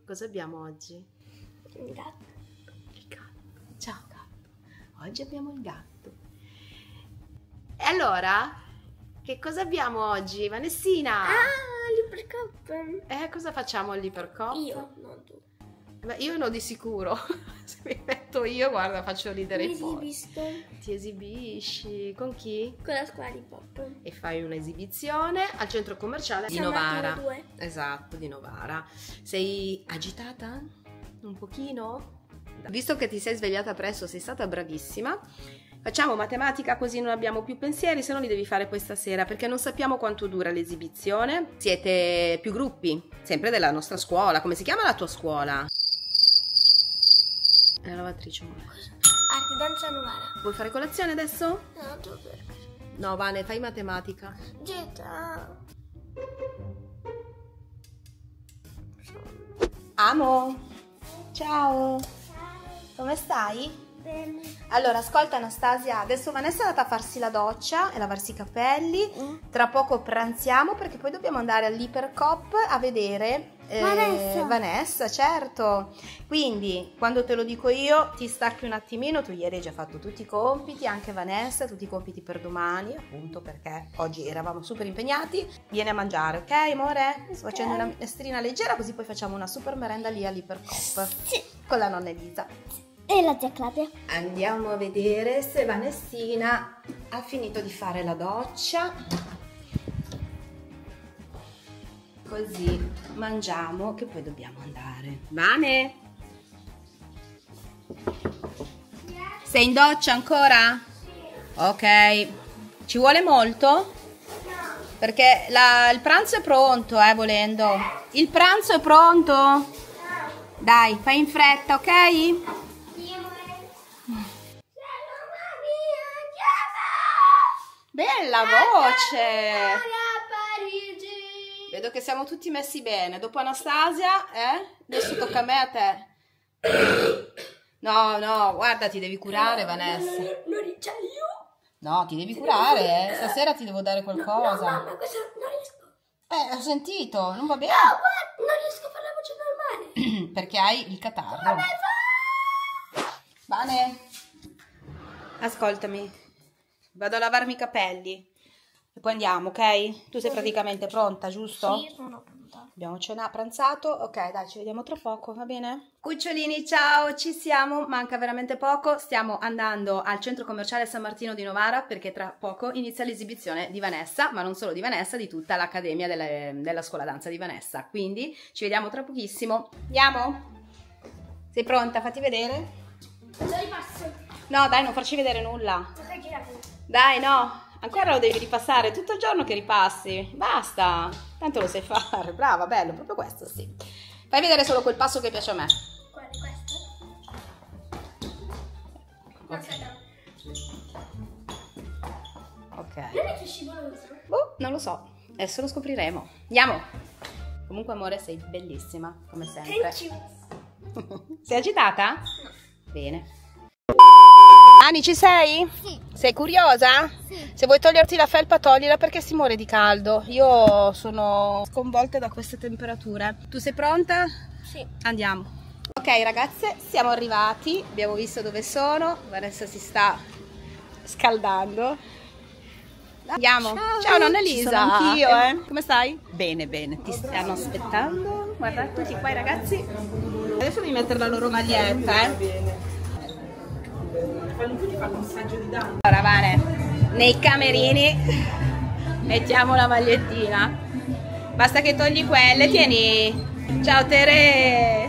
Cosa abbiamo oggi? Il gatto. Il gatto. Ciao gatto. Oggi abbiamo il gatto. E allora, che cosa abbiamo oggi, Vanessina? L'Ipercop. Cosa facciamo all'Ipercop? Io, non tu. Beh, io no di sicuro. Se mi metto io, guarda, faccio ridere Mi i porci. esibisco Ti esibisci? Con chi? con la scuola di pop. E fai un'esibizione al centro commerciale di San Novara. Martino 2. Esatto, di Novara. Sei agitata? Un pochino? Visto che ti sei svegliata presto, sei stata bravissima. Facciamo matematica così non abbiamo più pensieri, se no li devi fare questa sera perché non sappiamo quanto dura l'esibizione. Siete più gruppi, sempre della nostra scuola. Come si chiama la tua scuola? È la lavatrice. Arte danza Novara. Vuoi fare colazione adesso? No, tu perché? No, Vane, fai matematica. Gita. Amo. Ciao. Come stai? Bene. Allora, ascolta Anastasia, adesso Vanessa è andata a farsi la doccia e lavarsi i capelli. Tra poco pranziamo perché poi dobbiamo andare all'Ipercop a vedere Vanessa, certo. Quindi, quando te lo dico io, ti stacchi un attimino. Tu ieri hai già fatto tutti i compiti, anche Vanessa, tutti i compiti per domani, appunto perché oggi eravamo super impegnati. Vieni a mangiare, ok amore? Sto facendo una minestrina leggera così poi facciamo una super merenda lì all'Ipercop. Sì. Con la nonna Elisa. E la zia Claudia. Andiamo a vedere se Vanessina ha finito di fare la doccia. Così mangiamo che poi dobbiamo andare. Vane? Sei in doccia ancora? Sì. Ok. Ci vuole molto? No. Perché il pranzo è pronto, volendo. Il pranzo è pronto? No. Dai, fai in fretta, ok? Bella voce! Vedo che siamo tutti messi bene. Dopo Anastasia, adesso tocca a me e a te. No, no, guarda, ti devi curare, Vanessa. Non riesco io. No, ti devi curare, Stasera ti devo dare qualcosa. No, mamma, questo non riesco. Ho sentito, non va bene. No, guarda, non riesco a fare la voce normale. Perché hai il catarro. Vane, ascoltami. Vado a lavarmi i capelli e poi andiamo, ok? Tu sei praticamente pronta, giusto? Sì, sono pronta. Abbiamo pranzato, ok, dai, ci vediamo tra poco, va bene? Cucciolini, ciao, ci siamo, manca veramente poco, stiamo andando al centro commerciale San Martino di Novara perché tra poco inizia l'esibizione di Vanessa, ma non solo di Vanessa, di tutta l'accademia della scuola danza di Vanessa, quindi ci vediamo tra pochissimo. Andiamo? Sei pronta? Fatti vedere? Lo ripasso. No, dai, non farci vedere nulla. Cosa girare? Dai, no, ancora lo devi ripassare, tutto il giorno che ripassi, basta, tanto lo sai fare, brava, bello, proprio questo, sì. Fai vedere solo quel passo che piace a me. Qual è questo? Ok. Ok. Non è che scivoloso? Boh, non lo so, adesso lo scopriremo. Andiamo. Comunque, amore, sei bellissima, come sempre. Thank you. Sei agitata? No. Bene. Ani, ci sei? Sì. Sei curiosa? Sì. Se vuoi toglierti la felpa, toglila perché si muore di caldo. Io sono sconvolta da queste temperature. Tu sei pronta? Sì. Andiamo. Ok ragazze, siamo arrivati. Abbiamo visto dove sono. Vanessa si sta scaldando. Andiamo. Ciao nonna Elisa. Sono anch'io, Come stai? Bene, bene. Ti stanno aspettando. Guarda tutti qua i ragazzi. Adesso devi mettere la loro maglietta, Allora Vane, nei camerini mettiamo la magliettina. Basta che togli quelle, tieni. Ciao Tere.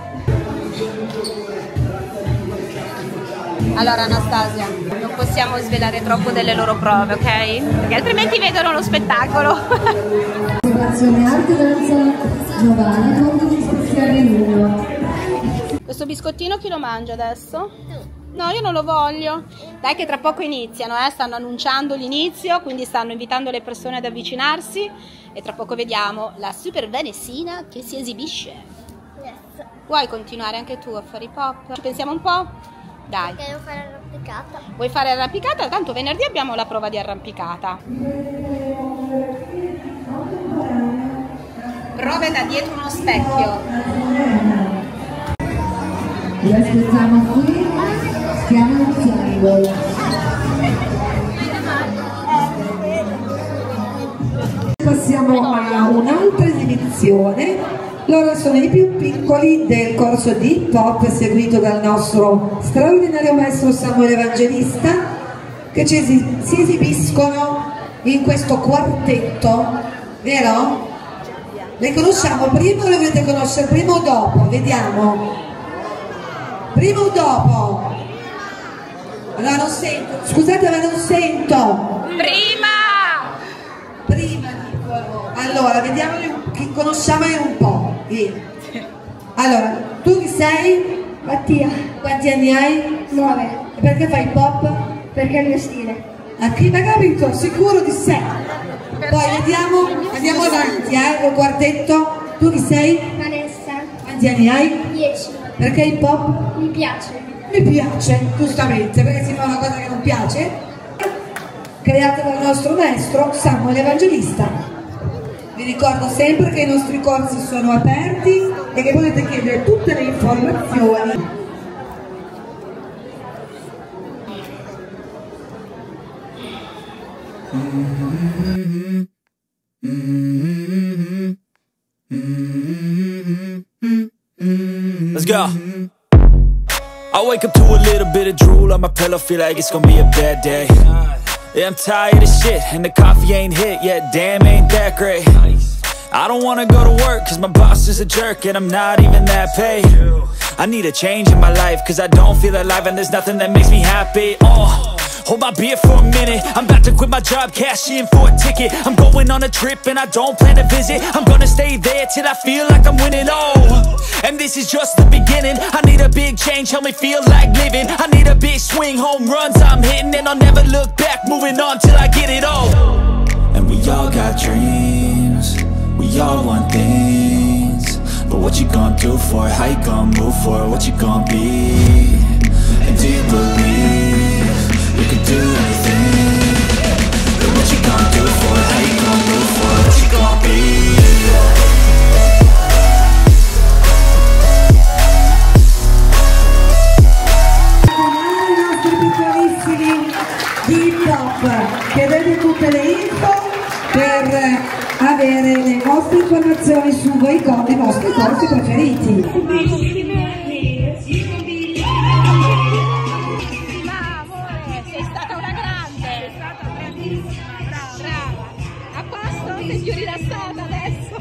Allora Anastasia, non possiamo svelare troppo delle loro prove, ok? Perché altrimenti vedono lo spettacolo. Formazione arte danza giovane con istruzione 1. Questo biscottino chi lo mangia adesso? No, io non lo voglio. Dai che tra poco iniziano, stanno annunciando l'inizio, quindi stanno invitando le persone ad avvicinarsi e tra poco vediamo la super Vanessina che si esibisce. Yes. Vuoi continuare anche tu a fare i pop? Ci pensiamo un po'? Dai. Perché devo fare arrampicata. Vuoi fare arrampicata? Tanto venerdì abbiamo la prova di arrampicata. Prove da dietro uno specchio. Vi aspettiamo qui, stiamo iniziando. Passiamo a un'altra esibizione. Loro sono i più piccoli del corso di hip hop seguito dal nostro straordinario maestro Samuele Evangelista, che si esibiscono in questo quartetto, vero? Le conosciamo prima o le volete conoscere prima o dopo? Vediamo. Prima o dopo? Allora non sento, scusate ma non sento. Prima! Prima dicono. Allora, vediamo chi conosciamoli un po'. Via. Allora, tu chi sei? Mattia, Quanti anni hai? 9, E perché fai pop? perché è il mio stile. A chi l'ha capito? Sicuro di sé. Poi vediamo, andiamo avanti, il quartetto. Tu chi sei? Vanessa, Quanti anni hai? 10, Perché il pop? mi piace. Mi piace, giustamente, perché si fa una cosa che non piace. Creata dal nostro maestro Samuele Evangelista. Vi ricordo sempre che i nostri corsi sono aperti e che potete chiedere tutte le informazioni. Let's go. I wake up to a little bit of drool on my pillow, feel like it's gonna be a bad day. Yeah, I'm tired of shit, and the coffee ain't hit yet, damn, ain't that great. I don't wanna go to work, cause my boss is a jerk, and I'm not even that paid. I need a change in my life, cause I don't feel alive, and there's nothing that makes me happy. Hold my beer for a minute, I'm about to quit my job, cash in for a ticket. I'm going on a trip and I don't plan to visit. I'm gonna stay there till I feel like I'm winning, and this is just the beginning. I need a big change, help me feel like living. I need a big swing, home runs I'm hitting, and I'll never look back, moving on till I get it all. And we all got dreams, we all want things, but what you gonna do for it? How you gonna move for it? What you gonna be? And do you believe you can do anything? But what you gonna do for it? How you gonna move for it? What you gonna be? I nostri piccolissimi di hip hop, chiedete tutte le info per avere le vostre informazioni su voi con i vostri corsi preferiti. Più rilassata adesso.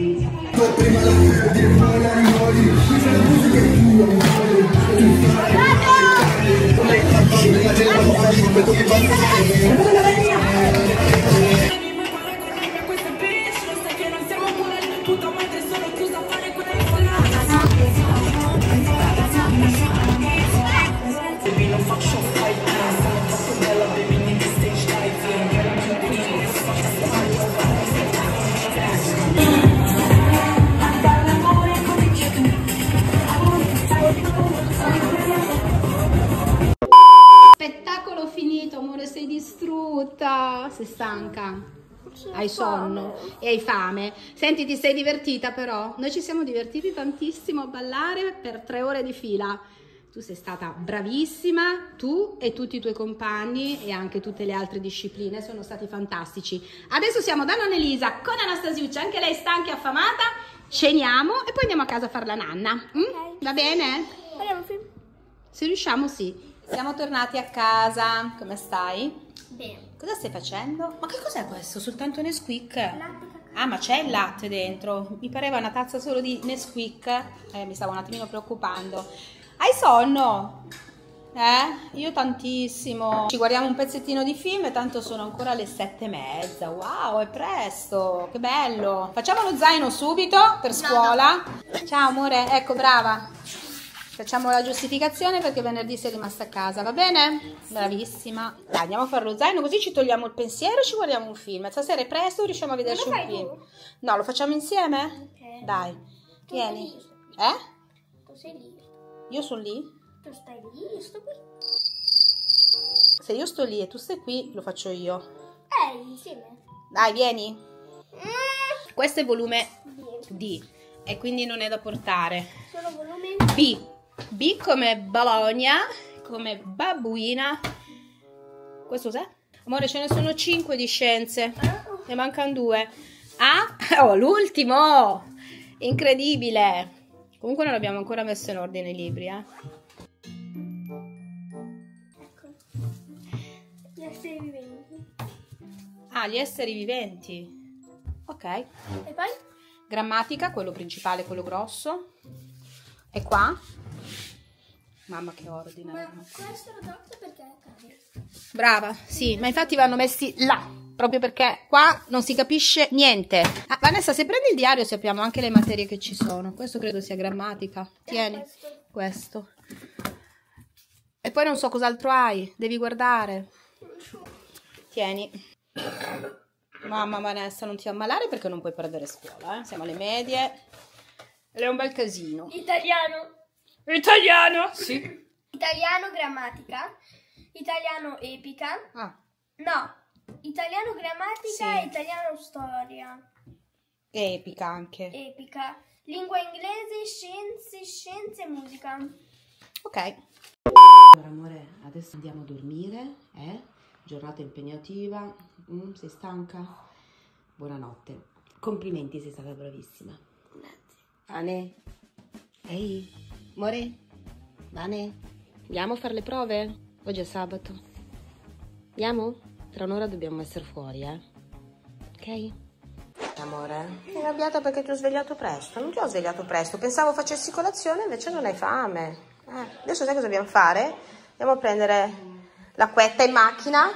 Spettacolo finito, amore, sei distrutta, sei stanca, hai sonno e hai fame. Senti, ti sei divertita però? Noi ci siamo divertiti tantissimo a ballare per 3 ore di fila. Tu sei stata bravissima, tu e tutti i tuoi compagni e anche tutte le altre discipline sono stati fantastici. Adesso siamo da nonna Elisa con Anastasiuccia, anche lei stanca e affamata, ceniamo e poi andiamo a casa a fare la nanna. Ok. Va bene? Guardiamo il film. Se riusciamo, sì. Siamo tornati a casa, come stai? Bene. Cosa stai facendo? Ma che cos'è questo? Soltanto Nesquik? Latte cacao. Ah, ma c'è il latte dentro. Mi pareva una tazza solo di Nesquik. Mi stavo un attimino preoccupando. Hai sonno? Io tantissimo. Ci guardiamo un pezzettino di film e tanto sono ancora le 7:30. Wow, è presto. Che bello. Facciamo lo zaino subito per scuola. Ciao amore, ecco, brava. Facciamo la giustificazione perché venerdì sei rimasta a casa, va bene? Bravissima. Dai, andiamo a fare lo zaino così ci togliamo il pensiero e ci guardiamo un film. Stasera è presto, riusciamo a vederci un film. No, lo facciamo insieme? Ok. Dai, Tu vieni. sei lì. Tu sei lì. Io sono lì? Tu stai lì, io sto qui. Se io sto lì e tu stai qui, lo faccio io. Insieme. Dai, vieni. Questo è volume D e quindi non è da portare. Solo volume B. B come Bologna, come babbuina. Questo cos'è? Amore, ce ne sono 5 di scienze. Ne mancano 2. A, oh, l'ultimo! Incredibile! Comunque non abbiamo ancora messo in ordine i libri, Ecco. Gli esseri viventi. Ah, gli esseri viventi. Ok. E poi? Grammatica, quello principale, quello grosso. E qua? Mamma che ordine. Ma questo lo tolto perché cade. Brava, sì, ma infatti vanno messi là, proprio perché qua non si capisce niente. Ah, Vanessa, se prendi il diario sappiamo anche le materie che ci sono. Questo credo sia grammatica. Tieni, questo. E poi non so cos'altro hai, devi guardare. Tieni. Mamma Vanessa, non ti ammalare perché non puoi perdere scuola, eh? Siamo alle medie. Ed è un bel casino. Italiano. Italiano? Sì. Italiano grammatica. Italiano epica. Ah, No. Italiano grammatica Sì. e italiano storia. epica anche. Epica. Lingua inglese, scienze e musica. Ok. Allora amore, adesso andiamo a dormire, giornata impegnativa, sei stanca? Buonanotte. Complimenti, sei stata bravissima. Grazie. Vane? Ehi, amore? Vane? Andiamo a fare le prove? Oggi è sabato. Andiamo? Tra un'ora dobbiamo essere fuori, ok? Amore, sei arrabbiata perché ti ho svegliato presto? Non ti ho svegliato presto, pensavo facessi colazione, invece non hai fame. Adesso sai cosa dobbiamo fare? Andiamo a prendere l'acquetta in macchina,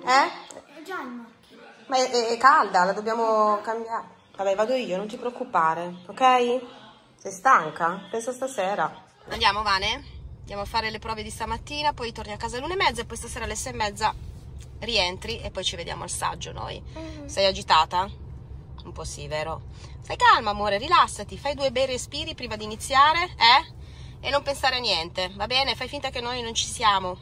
È già in macchina. Ma è calda, la dobbiamo cambiare. Vabbè, vado io, non ti preoccupare, ok? Sei stanca? Pensa stasera. Andiamo, Vane? Andiamo a fare le prove di stamattina, poi torni a casa alle 1:30 e poi stasera alle 6:30 rientri e poi ci vediamo al saggio noi. Sei agitata? Un po' sì, vero? Stai calma, amore, rilassati, fai 2 bei respiri prima di iniziare, E non pensare a niente, va bene? Fai finta che noi non ci siamo.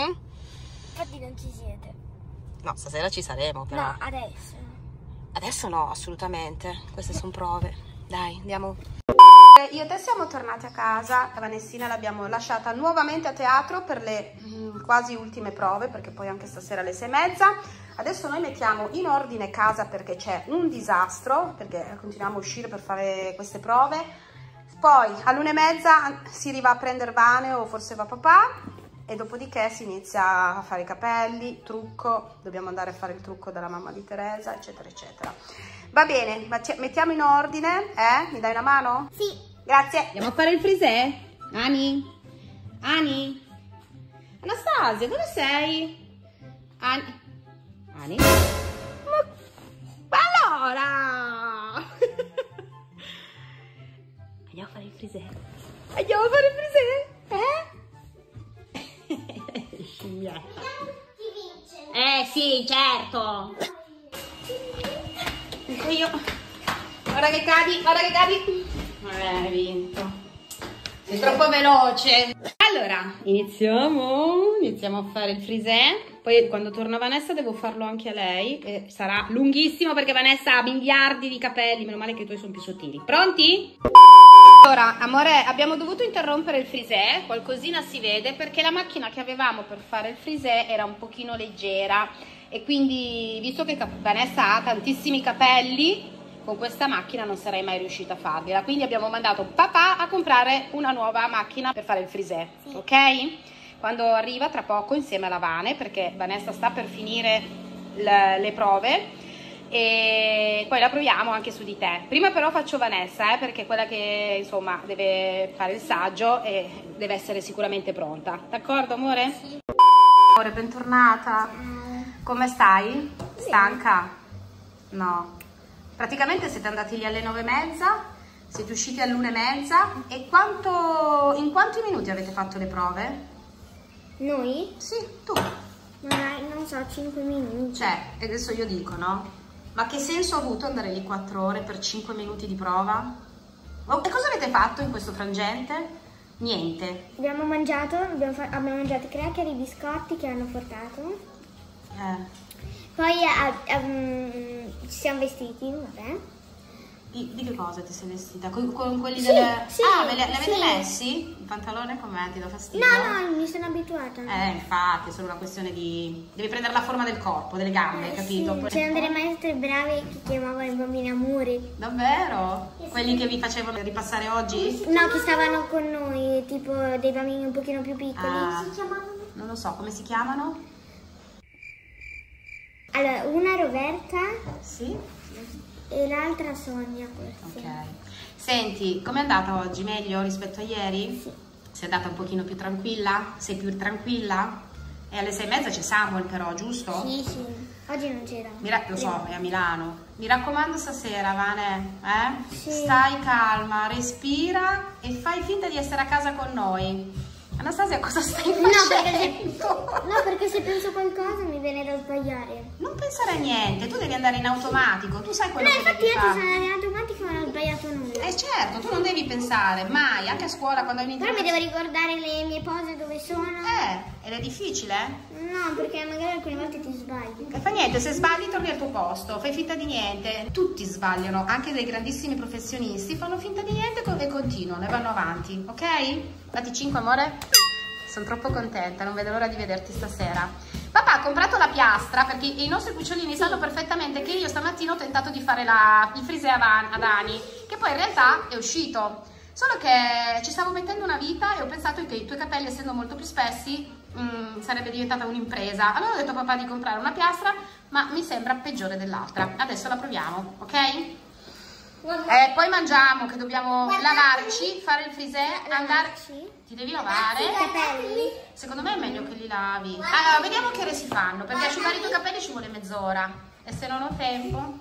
Infatti non ci siete. No, stasera ci saremo, però. No, adesso. Adesso no, assolutamente. Queste sono prove. Dai, andiamo. Io e te siamo tornati a casa, Vanessina l'abbiamo lasciata nuovamente a teatro per le quasi ultime prove, perché poi anche stasera alle 6:30. Adesso noi mettiamo in ordine casa perché c'è un disastro, perché continuiamo a uscire per fare queste prove. Poi all'1:30 si arriva a prendere Vane o forse va papà e dopodiché si inizia a fare i capelli, trucco, dobbiamo andare a fare il trucco dalla mamma di Teresa, eccetera, eccetera. Va bene, mettiamo in ordine, Mi dai una mano? Sì. Grazie. Andiamo a fare il frisè? Ani? Ani? Anastasia, dove sei? Ani? Ani? Ma allora! Andiamo a fare il frisè? Andiamo a fare il frisè? Scimmietta. Sì, certo. Dico io. Guarda che cadi, guarda che cadi. Hai vinto. Sei troppo veloce. Allora, iniziamo a fare il frisè. Poi quando torna Vanessa devo farlo anche a lei. E sarà lunghissimo perché Vanessa ha miliardi di capelli. Meno male che i tuoi sono più sottili. Pronti? Allora, amore, abbiamo dovuto interrompere il frisè. Qualcosina si vede perché la macchina che avevamo per fare il frisè era un pochino leggera. E quindi, visto che Vanessa ha tantissimi capelli, con questa macchina non sarei mai riuscita a fargliela, quindi abbiamo mandato papà a comprare una nuova macchina per fare il frisè, sì. Ok? Quando arriva tra poco insieme alla Vane, perché Vanessa sta per finire le prove e poi la proviamo anche su di te. Prima però faccio Vanessa, perché è quella che insomma deve fare il saggio e deve essere sicuramente pronta, d'accordo amore? Sì. Amore, bentornata. Come stai? Stanca? No. Praticamente siete andati lì alle 9:30, siete usciti all'1:30 e in quanti minuti avete fatto le prove? Noi? Sì, tu. Non so, 5 minuti. Cioè, e adesso io dico, no? Ma che senso ha avuto andare lì 4 ore per 5 minuti di prova? E cosa avete fatto in questo frangente? Niente. Abbiamo mangiato i cracker e i biscotti che hanno portato. Poi ci siamo vestiti, vabbè. Di che cosa ti sei vestita? Con quelli delle... sì, ah, li avete sì. messi? Il pantalone com'è? Ti dà fastidio? No, mi sono abituata. Infatti, è solo una questione di... Devi prendere la forma del corpo, delle gambe, capito? Sì. C'erano delle maestre brave che chiamavano i bambini amori. Davvero? Quelli che vi facevano ripassare oggi? No, che stavano con noi, tipo dei bambini un pochino più piccoli. Ah. Si chiamavano? Non lo so, come si chiamano? Allora, una Roberta Sì? e l'altra Sonia, forse. Ok. Senti, com'è andata oggi? Meglio rispetto a ieri? Sì. Sei andata un pochino più tranquilla? Sei più tranquilla? E alle 6:30 c'è Samuel però, giusto? Sì. Oggi non c'era. Lo so, è a Milano. Mi raccomando stasera, Vane, Sì. Stai calma, respira e fai finta di essere a casa con noi. Anastasia, cosa stai facendo? No, perché se penso qualcosa mi viene da sbagliare. Non pensare a niente, tu devi andare in automatico, tu sai quello No, che infatti devi io ci fare. sono in automatico e non ho sbagliato nulla. Certo, tu non devi pensare mai, anche a scuola quando hai Però mi un'interrogazione. devo ricordare le mie pose dove sono. Ed è difficile? No, perché magari alcune volte ti sbagli. E fa niente, se sbagli torni al tuo posto, fai finta di niente. Tutti sbagliano, anche dei grandissimi professionisti fanno finta di niente e continuano e vanno avanti, ok? Dati 5, amore? Sono troppo contenta, non vedo l'ora di vederti stasera. Papà ha comprato la piastra perché i nostri cucciolini sanno perfettamente che io stamattina ho tentato di fare il frisè a Dani, che poi in realtà è uscito. Solo che ci stavo mettendo una vita e ho pensato che i tuoi capelli, essendo molto più spessi, sarebbe diventata un'impresa. Allora ho detto a papà di comprare una piastra, ma mi sembra peggiore dell'altra. Adesso la proviamo, ok? Poi mangiamo, che dobbiamo lavarci, fare il frisè, andare... Ti devi lavare? I capelli? Secondo me è meglio che li lavi. Allora, vediamo che ore si fanno, perché asciugare i tuoi capelli ci vuole mezz'ora. E se non ho tempo...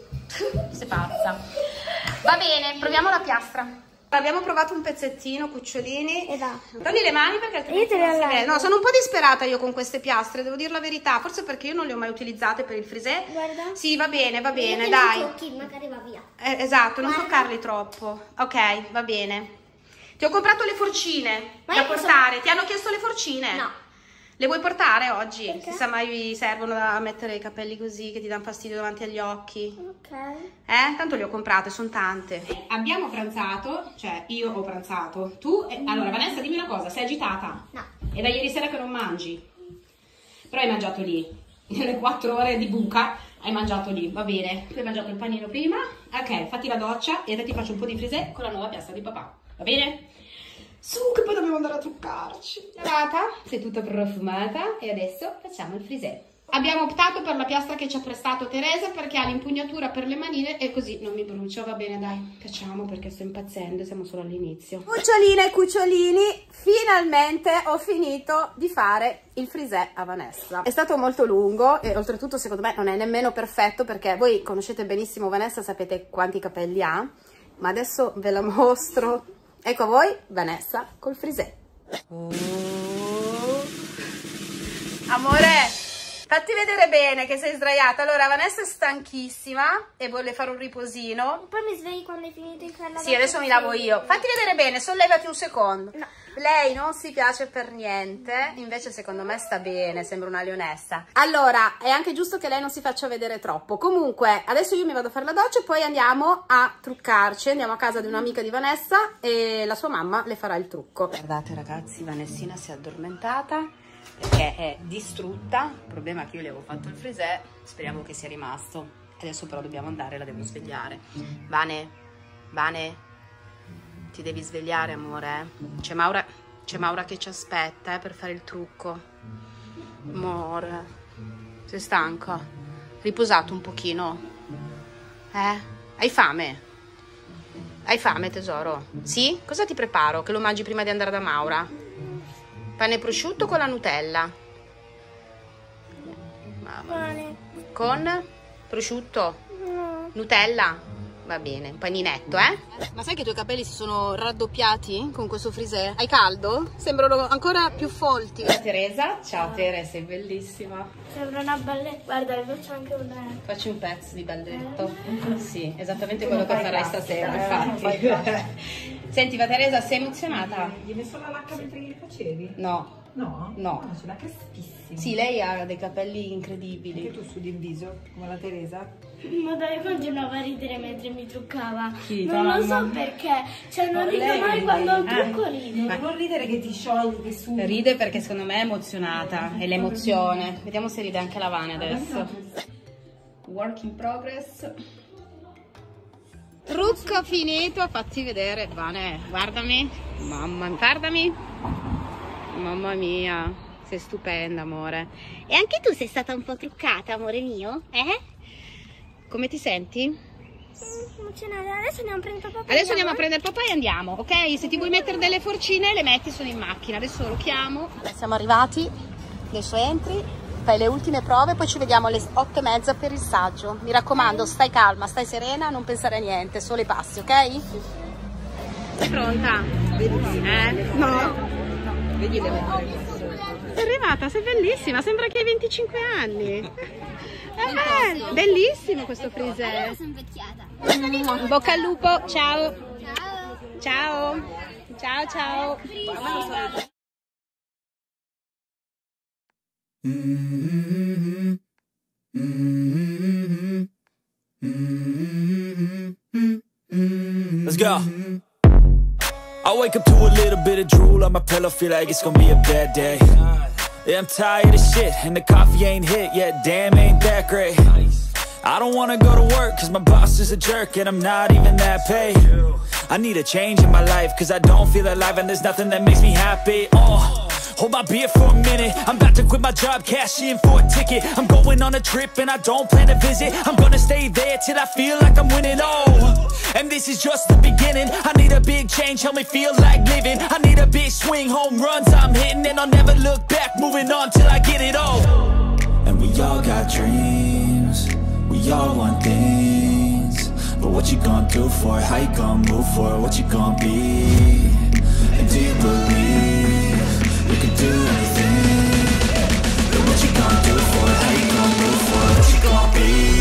Sei pazza. Va bene, proviamo la piastra. Abbiamo provato un pezzettino, cucciolini. E va. Togli le mani perché altrimenti Io te le non si lavo. vede. No, sono un po' disperata io con queste piastre, devo dire la verità. Forse perché io non le ho mai utilizzate per il frisè. Guarda. Sì, va bene, Io dai. non tocchi, magari va via. Esatto, non toccarli troppo. Ok, va bene. Ti ho comprato le forcine Ma da io portare. Ti hanno chiesto le forcine? No. Le vuoi portare oggi? Perché? Chissà mai vi servono da mettere i capelli così che ti danno fastidio davanti agli occhi. Ok. Tanto le ho comprate, sono tante. Abbiamo pranzato, cioè io ho pranzato. Tu, allora Vanessa, dimmi una cosa, sei agitata? No. È da ieri sera che non mangi. Però hai mangiato lì. Nelle 4 ore di buca hai mangiato lì, va bene. Tu hai mangiato il panino prima. Ok, fatti la doccia e adesso ti faccio un po' di frisè con la nuova piastra di papà. Va bene? Su, che poi dobbiamo andare a truccarci. Lavata, sei tutta profumata e adesso facciamo il frisè. Abbiamo optato per la piastra che ci ha prestato Teresa perché ha l'impugnatura per le manine e così non mi brucio. Va bene, dai, facciamo perché sto impazzendo, siamo solo all'inizio. Cuccioline e cucciolini, finalmente ho finito di fare il frisè a Vanessa. È stato molto lungo e oltretutto secondo me non è nemmeno perfetto perché voi conoscete benissimo Vanessa, sapete quanti capelli ha, ma adesso ve la mostro. Ecco a voi Vanessa col frisè. Amore, fatti vedere bene che sei sdraiata. Allora Vanessa è stanchissima e vuole fare un riposino. Poi mi svegli quando hai finito di fare la Sì, adesso mi lavo io. Fatti vedere bene, sollevati un secondo. No. Lei non si piace per niente, invece secondo me sta bene, sembra una leonessa. Allora, è anche giusto che lei non si faccia vedere troppo. Comunque, adesso io mi vado a fare la doccia e poi andiamo a truccarci. Andiamo a casa di un'amica di Vanessa e la sua mamma le farà il trucco. Guardate ragazzi, Vanessina si è addormentata perché è distrutta. Il problema è che io le avevo fatto il frisè, speriamo che sia rimasto. Adesso però dobbiamo andare, la devo svegliare. Vane, ti devi svegliare amore. C'è Maura che ci aspetta per fare il trucco. Amore, sei stanca? Riposato un pochino? Hai fame? Hai fame tesoro? Sì? Cosa ti preparo? Che lo mangi prima di andare da Maura? Pane e prosciutto con la Nutella? Pane. Con prosciutto? No. Nutella? Va bene, un paninetto, Ma sai che i tuoi capelli si sono raddoppiati con questo frisè? Hai caldo? Sembrano ancora più folti. Teresa, ciao Teresa, sei bellissima. Sembra una balletta. Guarda, io faccio anche un... Facci un pezzo di balletto. Sì, esattamente quello che farai stasera, infatti. Senti, va Teresa, sei emozionata? Gli hai messo la lacca mentre gli facevi? No, No? No. Ce l'ha caspissima. Sì, lei ha dei capelli incredibili. Anche tu studi in viso, come la Teresa? Ma dai, continuava a ridere mentre mi truccava. Chi? Non lo so perché. Cioè, non rido mai quando ho il trucco rido. Non ridere che ti sciogli, che su. Ride perché secondo me è emozionata, è l'emozione. Vediamo se ride anche la Vane adesso. Work in progress. Trucco finito, fatti vedere. Vane, guardami. Guardami. Mamma mia, sei stupenda, amore. E anche tu sei stata un po' truccata, amore mio? Come ti senti? Emozionata. Adesso andiamo a prendere papà. Adesso andiamo a prendere papà e andiamo, ok? Se ti vuoi mettere delle forcine le metti, sono in macchina. Adesso lo chiamo. Siamo arrivati, adesso entri, fai le ultime prove, poi ci vediamo alle 8:30 per il saggio. Mi raccomando, stai calma, stai serena, non pensare a niente, solo i passi, ok? Sei pronta? No. Vedi le sei arrivata, sei bellissima, sembra che hai 25 anni. Bellissimo questo frisè. Sono invecchiata. In bocca al lupo, ciao. Ciao. Ciao ciao. Let's go. I wake up to a little bit of drool on my pillow, feel like it's gonna be a bad day. Yeah, I'm tired of shit, and the coffee ain't hit yet, damn, ain't that great. I don't wanna go to work, cause my boss is a jerk, and I'm not even that paid. I need a change in my life, cause I don't feel alive, and there's nothing that makes me happy. Hold my beer for a minute, I'm about to quit my job, cash in for a ticket. I'm going on a trip and I don't plan to visit. I'm gonna stay there till I feel like I'm winning, and this is just the beginning. I need a big change, help me feel like living. I need a big swing, home runs I'm hitting, and I'll never look back, moving on till I get it all. And we all got dreams, we all want things, but what you gonna do for it? How you gonna move for it? What you gonna be? And do you believe you can do anything? But what you gonna do for it? How you gonna move for it? What you gonna be?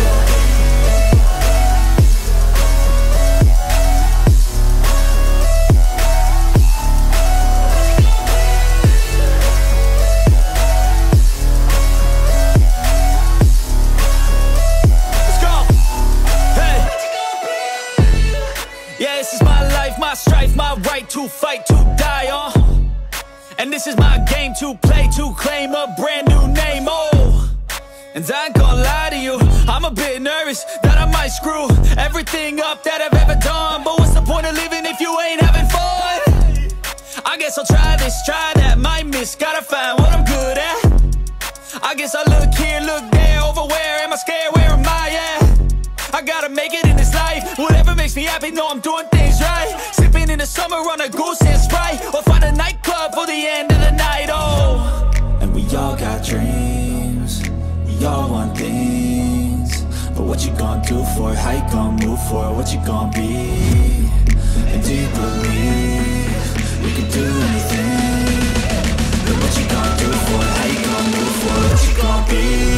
Yeah, this is my life, my strife, my right to fight, to die on. And this is my game to play, to claim a brand new name, And I ain't gonna lie to you, I'm a bit nervous that I might screw everything up that I've ever done. But what's the point of living if you ain't having fun? I guess I'll try this, try that, might miss, gotta find what I'm good at. I guess I look here, look there, over where am I scared, where am I at? I gotta make it in this life, whatever makes me happy, know I'm doing things right. Sipping in the summer on a goose and Sprite, or find a nightclub for the end of the night, And we all got dreams, we all want things, but what you gonna do for it? How you gonna move for it? What you gonna be? And do you believe you can do anything? But what you gonna do for it? How you gonna move for it? What you gonna be?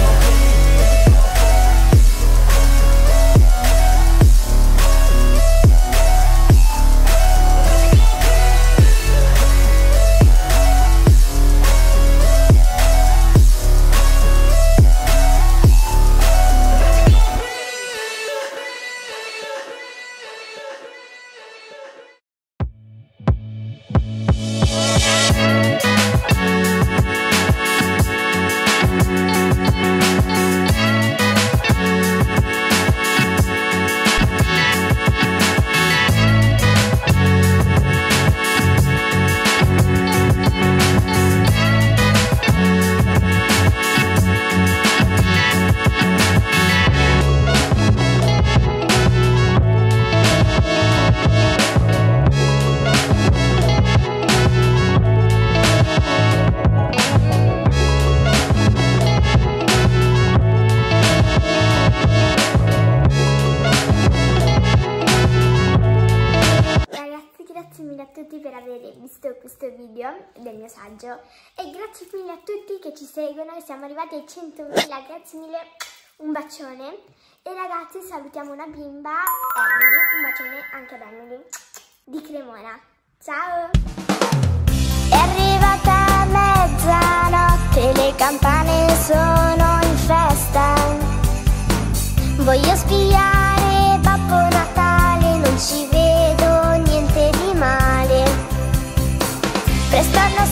questo video del mio saggio e grazie mille a tutti che ci seguono, siamo arrivati ai 100.000, grazie mille, un bacione. E ragazzi salutiamo una bimba, Emily, un bacione anche ad Emily di Cremona, ciao! È arrivata campane sono in festa. Voglio spiare Babbo Natale, non ci vedo niente di male. Presto